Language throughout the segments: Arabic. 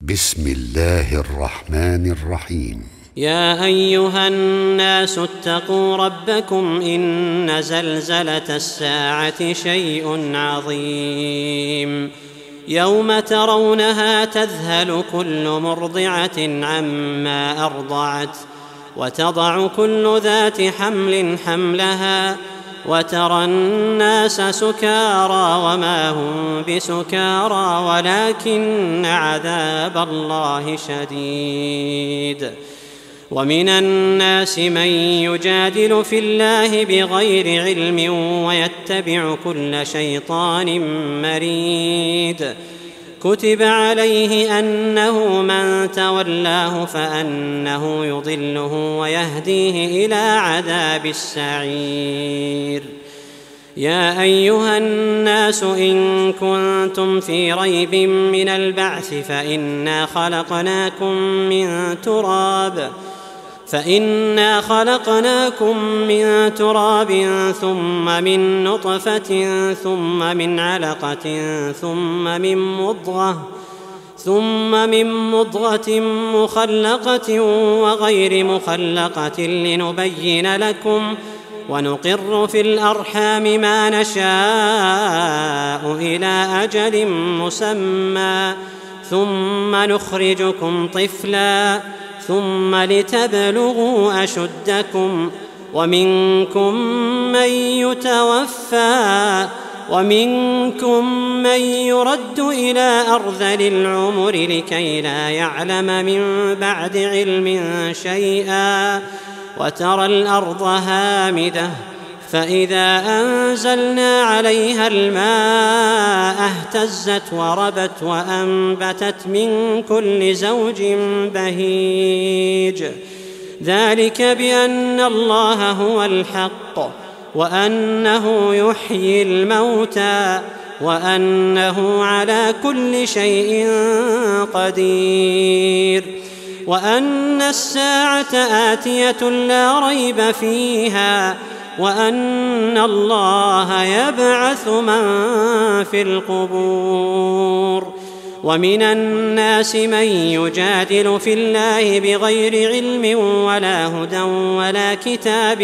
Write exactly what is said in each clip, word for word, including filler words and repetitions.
بسم الله الرحمن الرحيم. يا أيها الناس اتقوا ربكم إن زلزلة الساعة شيء عظيم يوم ترونها تذهل كل مرضعة عما أرضعت وتضع كل ذات حمل حملها وترى الناس سكارى وما هم بسكارى ولكن عذاب الله شديد. ومن الناس من يجادل في الله بغير علم ويتبع كل شيطان مريد كتب عليه أنه من تولاه فأنه يضله ويهديه إلى عذاب السعير. يا أيها الناس إن كنتم في ريب من البعث فإنا خلقناكم من تراب فإنا خلقناكم من تراب ثم من نطفة ثم من علقة ثم من مضغة ثم من مضغة مخلقة وغير مخلقة لنبين لكم ونقر في الأرحام ما نشاء إلى أجل مسمى ثم نخرجكم طفلاً ثم لتبلغوا أشدكم ومنكم من يتوفى ومنكم من يرد إلى أرذل العمر لكي لا يعلم من بعد علم شيئا وترى الأرض هامدة فإذا أنزلنا عليها الماء اهتزت وربت وأنبتت من كل زوج بهيج ذلك بأن الله هو الحق وأنه يحيي الموتى وأنه على كل شيء قدير وأن الساعة آتية لا ريب فيها وأن الله يبعث من في القبور. ومن الناس من يجادل في الله بغير علم ولا هدى ولا كتاب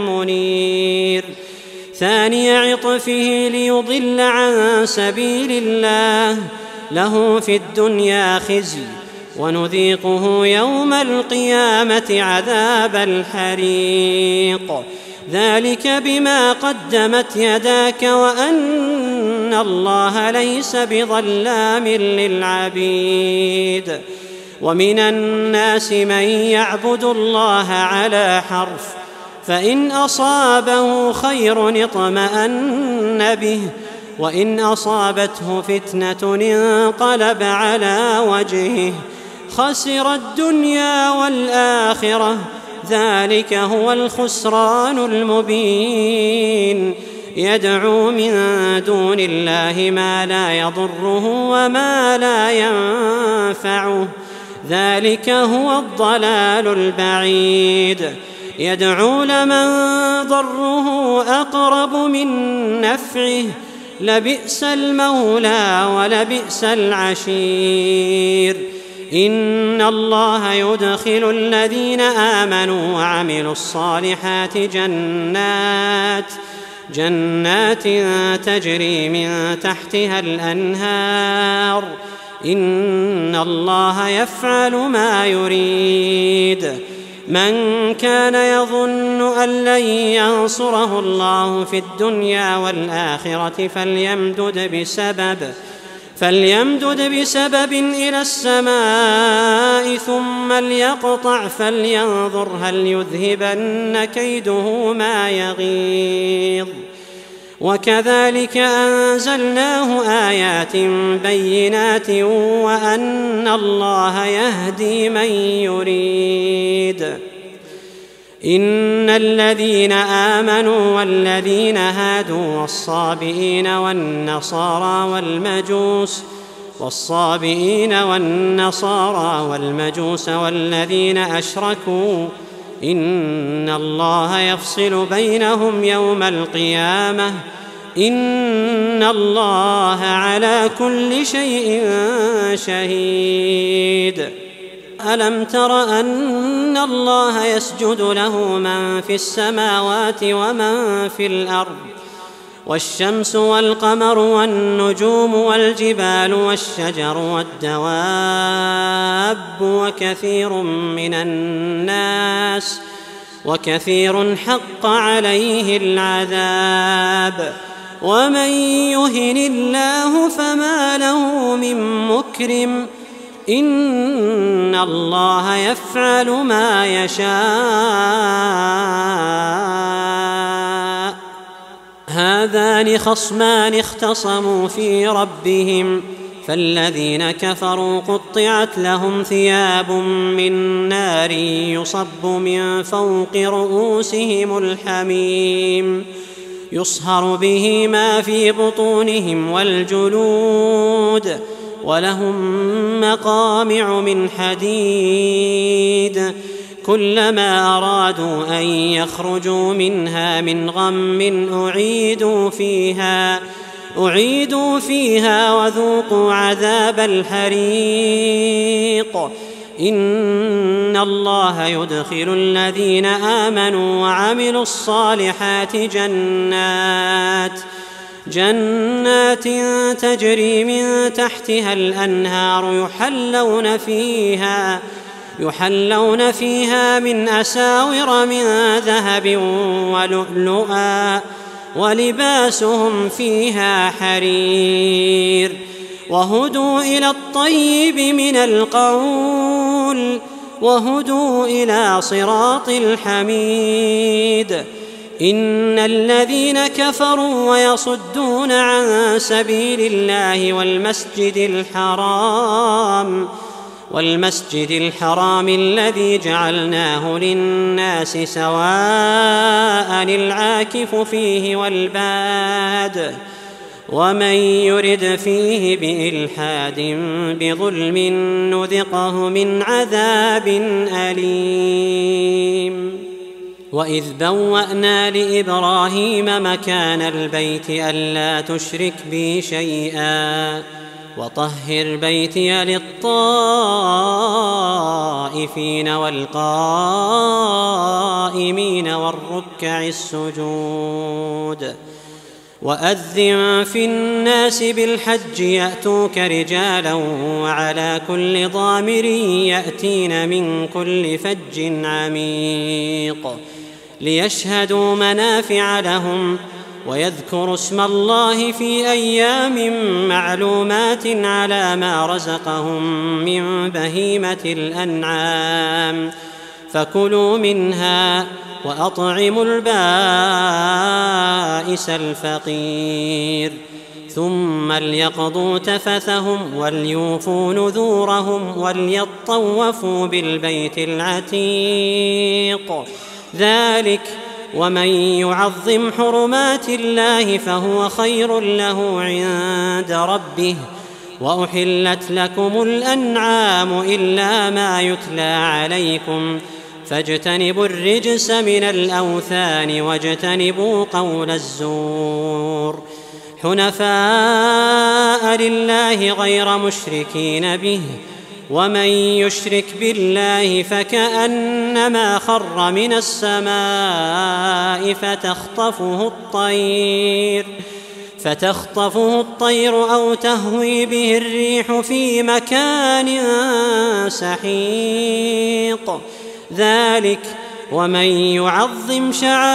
منير ثاني عطفه ليضل عن سبيل الله له في الدنيا خزي ونذيقه يوم القيامة عذاب الحريق ذلك بما قدمت يداك وأن الله ليس بظلام للعبيد. ومن الناس من يعبد الله على حرف فإن أصابه خير اطمأن به وإن أصابته فتنة انقلب على وجهه خسر الدنيا والآخرة ذلك هو الخسران المبين. يدعو من دون الله ما لا يضره وما لا ينفعه ذلك هو الضلال البعيد. يدعو لمن ضره أقرب من نفعه لبئس المولى ولبئس العشير. إن الله يدخل الذين آمنوا وعملوا الصالحات جنات جنات تجري من تحتها الأنهار إن الله يفعل ما يريد. من كان يظن أن لن ينصره الله في الدنيا والآخرة فليمدد بسبب فليمدد بسبب إلى السماء ثم ليقطع فلينظر هل يذهبن كيده ما يغيظ. وكذلك أنزلناه آيات بينات وأن الله يهدي من يريد. إن الذين آمنوا والذين هادوا والصابئين والنصارى والمجوس والصابئين والنصارى والمجوس والذين أشركوا إن الله يفصل بينهم يوم القيامة إن الله على كل شيء شهيد. ألم تر أن الله يسجد له من في السماوات ومن في الأرض والشمس والقمر والنجوم والجبال والشجر والدواب وكثير من الناس وكثير حق عليه العذاب ومن يهن الله فما له من مكرم إن الله يفعل ما يشاء. هذان خصمان اختصموا في ربهم فالذين كفروا قطعت لهم ثياب من نار يصب من فوق رؤوسهم الحميم يصهر به ما في بطونهم والجلود ولهم مقامع من حديد كلما أرادوا أن يخرجوا منها من غم أعيدوا فيها أعيدوا فيها وذوقوا عذاب الحريق. إن الله يدخل الذين آمنوا وعملوا الصالحات جنات جنات تجري من تحتها الأنهار يحلون فيها يحلون فيها من أساور من ذهب ولؤلؤا ولباسهم فيها حرير وهدوا إلى الطيب من القول وهدوا إلى صراط الحميد. إن الذين كفروا ويصدون عن سبيل الله والمسجد الحرام والمسجد الحرام الذي جعلناه للناس سواء العاكف فيه والباد ومن يرد فيه بإلحاد بظلم نذقه من عذاب أليم. وإذ بوأنا لإبراهيم مكان البيت ألا تشرك بي شيئا وطهر بيتي للطائفين والقائمين والركع السجود. وأذن في الناس بالحج يأتوك رجالا وعلى كل ضامر يأتين من كل فج عميق ليشهدوا منافع لهم ويذكروا اسم الله في أيام معلومات على ما رزقهم من بهيمة الأنعام فكلوا منها وأطعموا البائس الفقير ثم ليقضوا تفثهم وليوفوا نذورهم وليطوفوا بالبيت العتيق. ذلك ومن يعظم حرمات الله فهو خير له عند ربه. وأحلت لكم الأنعام إلا ما يتلى عليكم فاجتنبوا الرجس من الأوثان واجتنبوا قول الزور حنفاء لله غير مشركين به ومن يشرك بالله فكأنما خر من السماء فتخطفه الطير فتخطفه الطير أو تهوي به الريح في مكان سحيق. ذلك ومن يعظم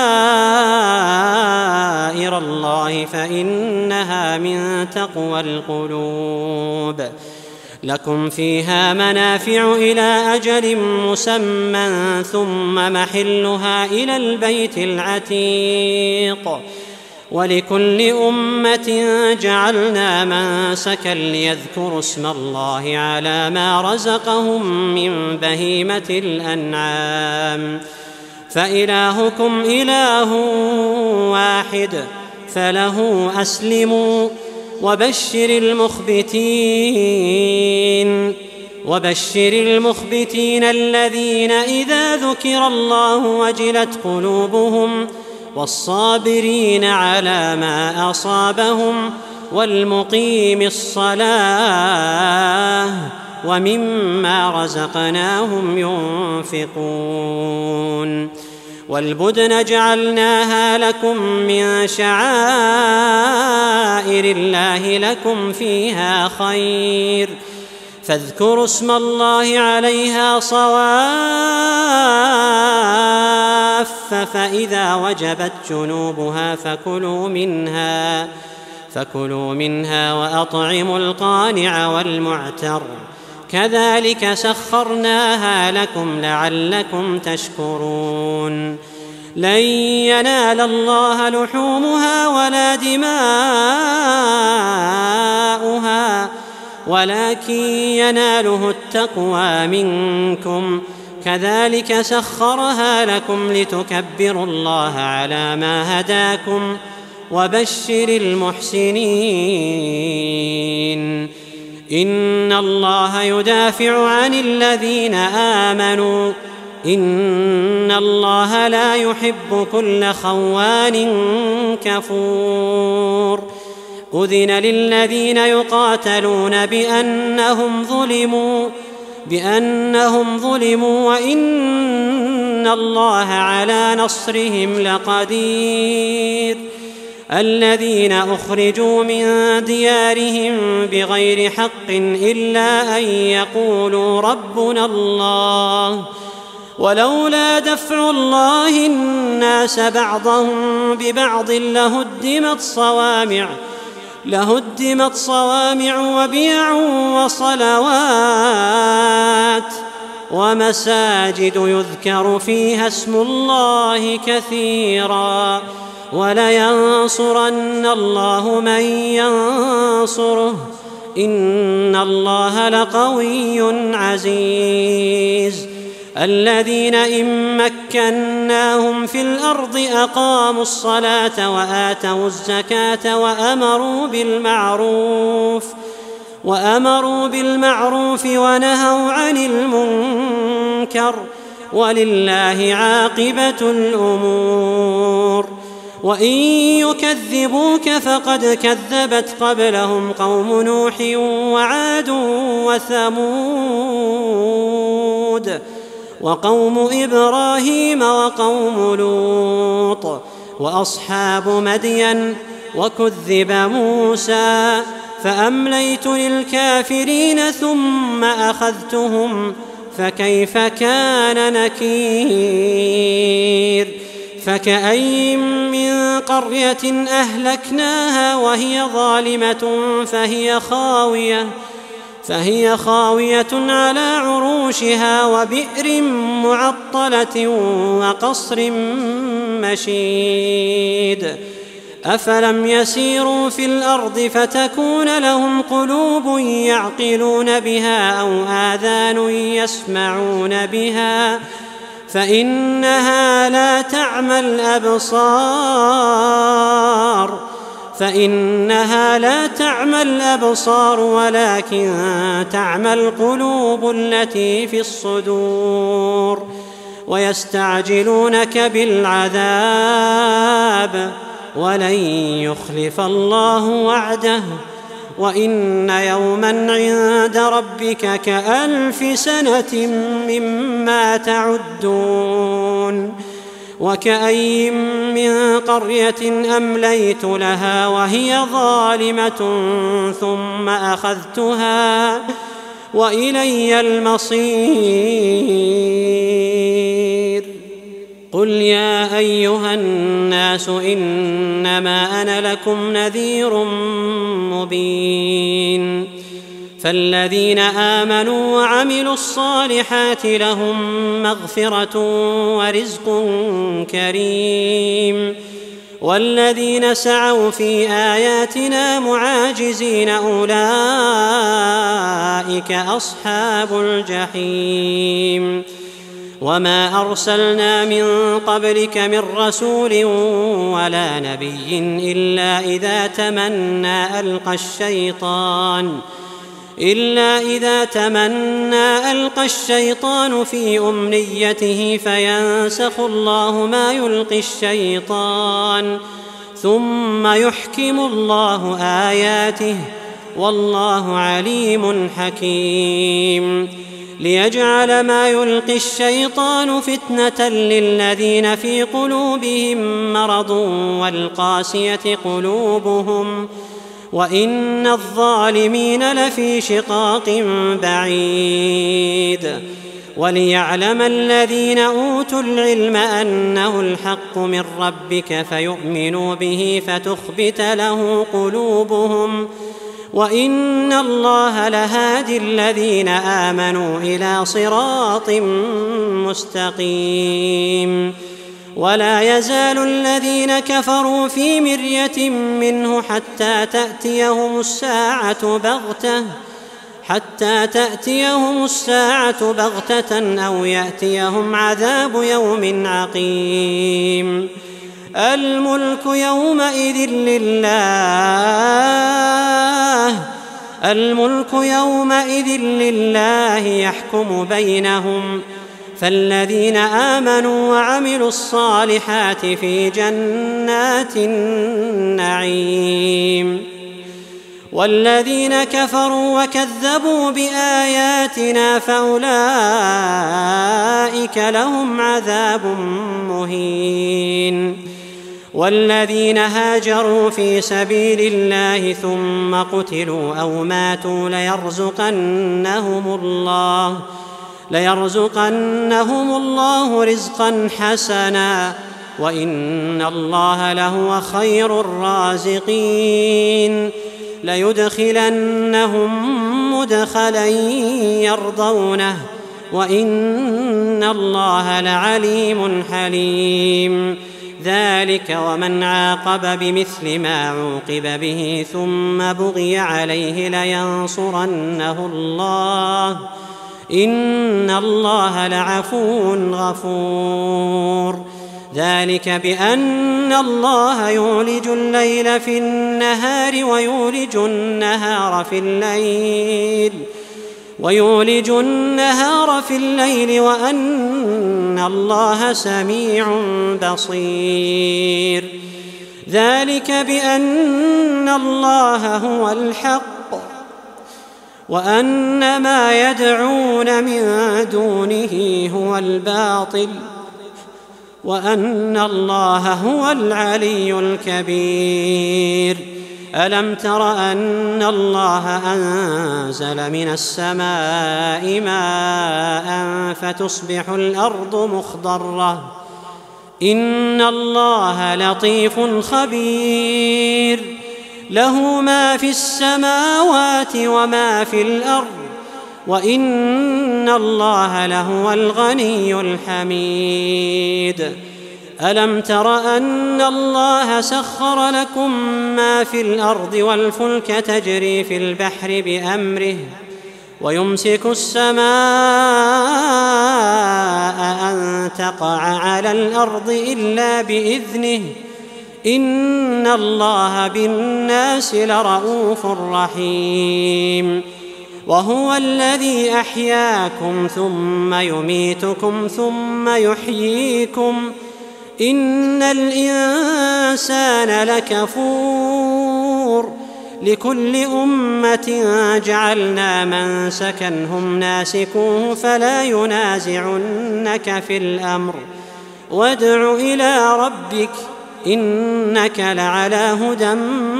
شعائر الله فإنها من تقوى القلوب. لكم فيها منافع إلى أجل مسمى ثم محلها إلى البيت العتيق. ولكل أمة جعلنا منسكا ليذكروا اسم الله على ما رزقهم من بهيمة الأنعام فإلهكم إله واحد فله أسلموا. وبشر المخبتين وبشر المخبتين الذين إذا ذكر الله وجلت قلوبهم والصابرين على ما أصابهم والمقيم الصلاة ومما رزقناهم ينفقون والبدن جعلناها لكم من شعائر الله لكم فيها خير فاذكروا اسم الله عليها صواف فإذا وجبت جنوبها فكلوا منها فكلوا منها وأطعموا القانع والمعتر كذلك سخرناها لكم لعلكم تشكرون لن ينال الله لحومها ولا دماؤها ولكن يناله التقوى منكم كذلك سخرها لكم لتكبروا الله على ما هداكم وبشر المحسنين إن الله يدافع عن الذين آمنوا إن الله لا يحب كل خوان كفور أذن للذين يقاتلون بأنهم ظلموا بأنهم ظلموا وإن الله على نصرهم لقدير الذين أخرجوا من ديارهم بغير حق إلا أن يقولوا ربنا الله ولولا دفع الله الناس بعضهم ببعض لهدمت صوامع لهدمت صوامع وبيع وصلوات ومساجد يذكر فيها اسم الله كثيرا ولينصرن الله من ينصره إن الله لقوي عزيز الذين إن مكناهم في الأرض أقاموا الصلاة وآتوا الزكاة وأمروا بالمعروف وأمروا بالمعروف ونهوا عن المنكر ولله عاقبة الأمور وإن يكذبوك فقد كذبت قبلهم قوم نوح وعاد وثمود وقوم إبراهيم وقوم لوط وأصحاب مدين وكذب موسى فأمليت للكافرين ثم أخذتهم فكيف كان نكير فكأي من قرية أهلكناها وهي ظالمة فهي خاوية فهي خاوية على عروشها وبئر معطلة وقصر مشيد أفلم يسيروا في الأرض فتكون لهم قلوب يعقلون بها أو آذان يسمعون بها فإنها لا تعمى الأبصار فإنها لا تعمى الأبصار ولكن تعمى القلوب التي في الصدور ويستعجلونك بالعذاب ولن يخلف الله وعده وإن يوما عند ربك كألف سنة مما تعدون وكأي من قرية أمليت لها وهي ظالمة ثم أخذتها وإلي المصير قل يا أيها الناس إنما أنا لكم نذير مبين فالذين آمنوا وعملوا الصالحات لهم مغفرة ورزق كريم والذين سعوا في آياتنا معاجزين أولئك أصحاب الجحيم وما أرسلنا من قبلك من رسول ولا نبي إلا إذا تمنى ألقى الشيطان إلا إذا تمنى ألقى الشيطان في أمنيته فينسخ الله ما يلقي الشيطان ثم يحكم الله آياته والله عليم حكيم ليجعل ما يلقي الشيطان فتنة للذين في قلوبهم مرض والقاسية قلوبهم وإن الظالمين لفي شقاق بعيد وليعلم الذين أوتوا العلم أنه الحق من ربك فيؤمنوا به فتخبت له قلوبهم وإن الله لهادي الذين آمنوا إلى صراط مستقيم ولا يزال الذين كفروا في مرية منه حتى تأتيهم الساعة بغتة حتى تأتيهم الساعة بغتة أو يأتيهم عذاب يوم عقيم الملك يومئذ لله الملك يومئذ لله يحكم بينهم فالذين آمنوا وعملوا الصالحات في جنات النعيم والذين كفروا وكذبوا بآياتنا فأولئك لهم عذاب مهين والذين هاجروا في سبيل الله ثم قتلوا أو ماتوا ليرزقنهم الله ليرزقنهم الله رزقا حسنا وإن الله لهو خير الرازقين ليدخلنهم مدخلا يرضونه وإن الله لعليم حليم ذلك ومن عاقب بمثل ما عوقب به ثم بغي عليه لينصرنه الله إن الله لعفو غفور ذلك بأن الله يولج الليل في النهار ويولج النهار في الليل ويولج النهار في الليل وأن الله سميع بصير ذلك بأن الله هو الحق وأن ما يدعون من دونه هو الباطل وأن الله هو العلي الكبير ألم تر أن الله أنزل من السماء ماء فتصبح الأرض مخضرة إن الله لطيف خبير له ما في السماوات وما في الأرض وإن الله لهو الغني الحميد ألم تر أن الله سخر لكم ما في الأرض والفلك تجري في البحر بأمره ويمسك السماء أن تقع على الأرض إلا بإذنه إن الله بالناس لرءوف رحيم وهو الذي أحياكم ثم يميتكم ثم يحييكم إن الإنسان لكفور لكل أمة جعلنا منسكا هم ناسكوه فلا ينازعنك في الأمر وادع إلى ربك إنك لعلى هدى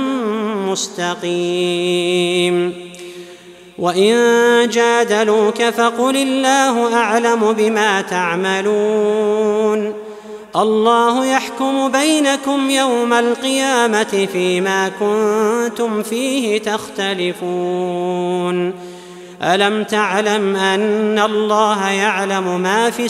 مستقيم وإن جادلوك فقل الله أعلم بما تعملون الله يحكم بينكم يوم القيامة فيما كنتم فيه تختلفون ألم تعلم أن الله يعلم ما في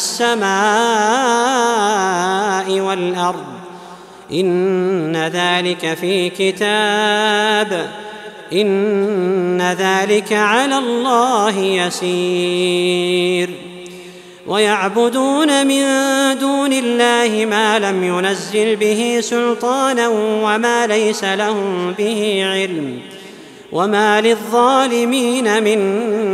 السماء والأرض إن ذلك في كتاب إن ذلك على الله يسير ويعبدون من دون الله ما لم ينزل به سلطانا وما ليس لهم به علم وما للظالمين من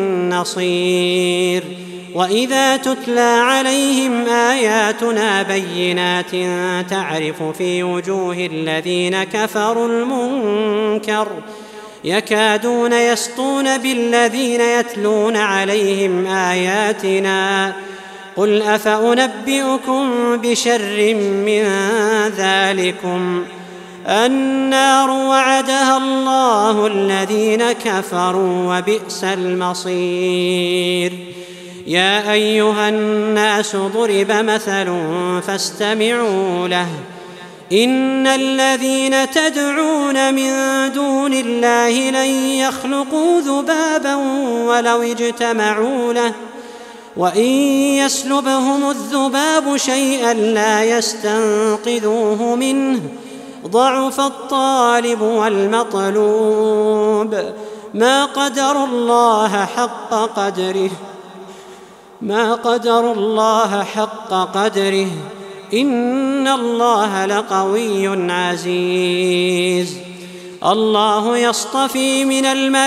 نصير. وإذا تتلى عليهم آياتنا بينات تعرف في وجوه الذين كفروا المنكر يكادون يسطون بالذين يتلون عليهم آياتنا قل أفأنبئكم بشر من ذلكم النار وعدها الله الذين كفروا وبئس المصير. يا أيها الناس ضرب مثل فاستمعوا له إن الذين تدعون من دون الله لن يخلقوا ذبابا ولو اجتمعوا له وإن يسلبهم الذباب شيئا لا يستنقذوه منه ضعف الطالب والمطلوب ما قدروا الله حق قدره ما قدروا الله حق قدره إن الله لقوي عزيز. الله يصطفي من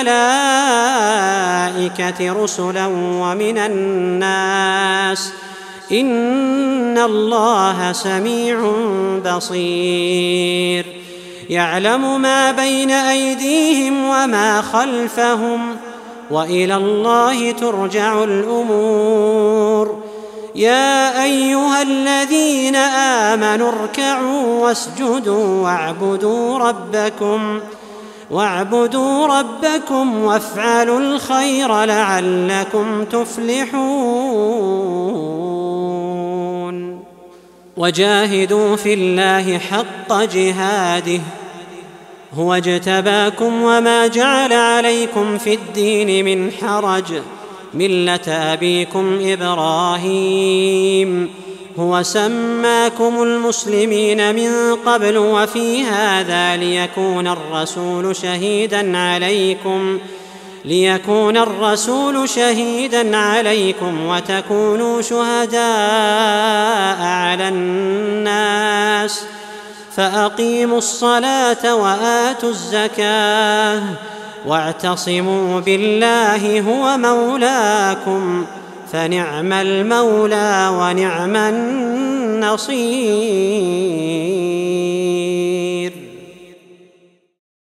الملائكة رسلا ومن الناس إن الله سميع بصير. يعلم ما بين أيديهم وما خلفهم وإلى الله ترجع الأمور. يا أيها الذين آمنوا اركعوا واسجدوا واعبدوا ربكم واعبدوا ربكم وافعلوا الخير لعلكم تفلحون. وجاهدوا في الله حق جهاده هو اجتباكم وما جعل عليكم في الدين من حرج ملة أبيكم إبراهيم هو سماكم المسلمين من قبل وفي هذا ليكون الرسول شهيدا عليكم ليكون الرسول شهيدا عليكم وتكونوا شهداء على الناس فأقيموا الصلاة وآتوا الزكاة واعتصموا بالله هو مولاكم فنعم المولى ونعم النصير.